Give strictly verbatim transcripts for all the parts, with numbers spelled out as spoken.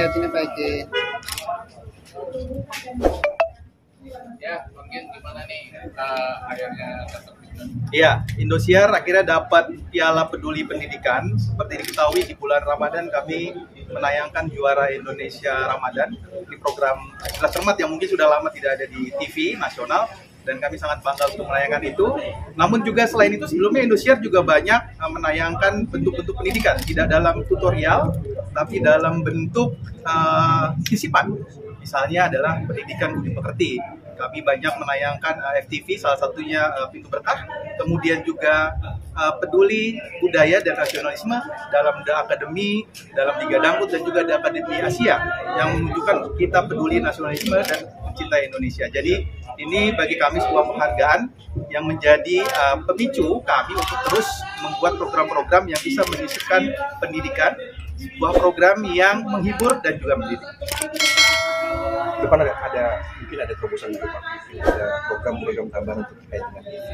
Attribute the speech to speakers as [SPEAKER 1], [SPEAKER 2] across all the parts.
[SPEAKER 1] lihat ini Pak Eki.
[SPEAKER 2] Ya, mungkin gimana nih uh, akhirnya tetap.
[SPEAKER 3] Iya, Indosiar akhirnya dapat Piala Peduli Pendidikan. Seperti diketahui di bulan Ramadan kami menayangkan Juara Indonesia Ramadan. Ini program Cerdas Cermat yang mungkin sudah lama tidak ada di T V nasional dan kami sangat bangga untuk menayangkan itu. Namun juga selain itu sebelumnya Indosiar juga banyak menayangkan bentuk-bentuk pendidikan, tidak dalam tutorial tapi dalam bentuk uh, sisipan. Misalnya adalah pendidikan budi pekerti. Kami banyak menayangkan uh, F T V, salah satunya uh, Pintu Berkah, kemudian juga uh, peduli budaya dan nasionalisme dalam The Academy, dalam Liga Dangdut dan juga The Academy Asia yang menunjukkan kita peduli nasionalisme dan mencintai Indonesia. Jadi ini bagi kami sebuah penghargaan yang menjadi uh, pemicu kami untuk terus membuat program-program yang bisa menyisipkan pendidikan, sebuah program yang menghibur dan juga mendidik.
[SPEAKER 4] Depan ada, ada mungkin ada terobosan dari Pak, mungkin ada program-program tambahan untuk terkait dengan T V.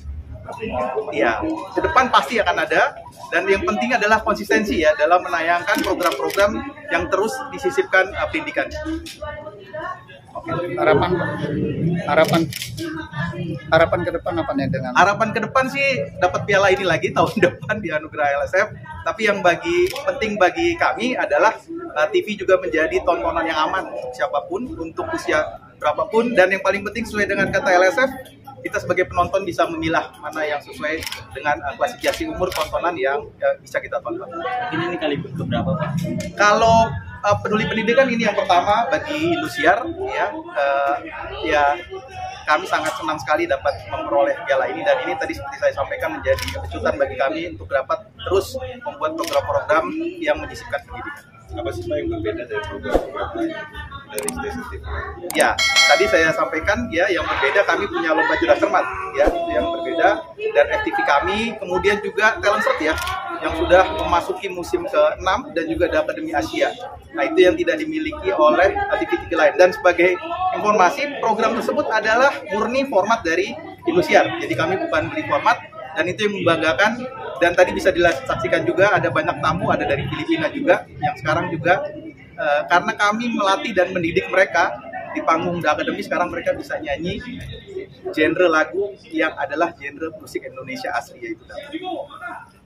[SPEAKER 3] Iya, ke depan pasti akan ada dan yang penting adalah konsistensi ya dalam menayangkan program-program yang terus disisipkan uh, pendidikan.
[SPEAKER 1] Oke, harapan harapan harapan ke depan apa nih dengan
[SPEAKER 3] harapan ke depan sih dapat piala ini lagi tahun depan di anugerah L S F. Tapi yang bagi penting bagi kami adalah uh, T V juga menjadi tontonan yang aman untuk siapapun, untuk usia berapapun, dan yang paling penting sesuai dengan kata L S F, kita sebagai penonton bisa memilah mana yang sesuai dengan uh, klasifikasi umur tontonan yang uh, bisa kita tonton.
[SPEAKER 5] Ini, ini kali keberapa Pak?
[SPEAKER 3] Kalau uh, peduli pendidikan ini yang pertama bagi Indosiar, ya, uh, ya kami sangat senang sekali dapat memperoleh piala ini, dan ini tadi seperti saya sampaikan menjadi kejutan bagi kami untuk dapat terus membuat program-program yang menyisipkan pendidikan.
[SPEAKER 4] Apa sih Pak yang berbeda dari program-program lain dari stasiun T V?
[SPEAKER 3] Ya, tadi saya sampaikan ya yang berbeda kami punya lomba cerdas cermat ya, itu yang berbeda, dan F T V kami kemudian juga talent search ya yang sudah memasuki musim ke enam dan juga di Akademi Asia. Nah, itu yang tidak dimiliki oleh T V T V lain. Dan sebagai informasi, program tersebut adalah murni format dari Indosiar. Jadi kami bukan beli format, dan itu yang membanggakan. Dan tadi bisa disaksikan juga ada banyak tamu, ada dari Filipina juga yang sekarang juga uh, karena kami melatih dan mendidik mereka di panggung The Academy, sekarang mereka bisa nyanyi genre lagu yang adalah genre musik Indonesia asli, yaitu dangdut.